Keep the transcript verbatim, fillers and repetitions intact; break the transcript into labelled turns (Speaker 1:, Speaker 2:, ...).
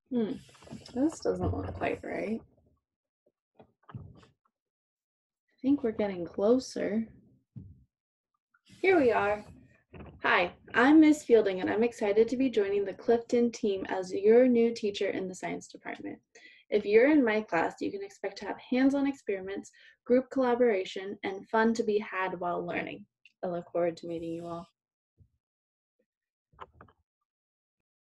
Speaker 1: Hmm, this doesn't look quite right. I think we're getting closer. Here we are. Hi, I'm Miss Fielding, and I'm excited to be joining the Clifton team as your new teacher in the science department. If you're in my class, you can expect to have hands-on experiments, group collaboration, and fun to be had while learning. I look forward to meeting you all.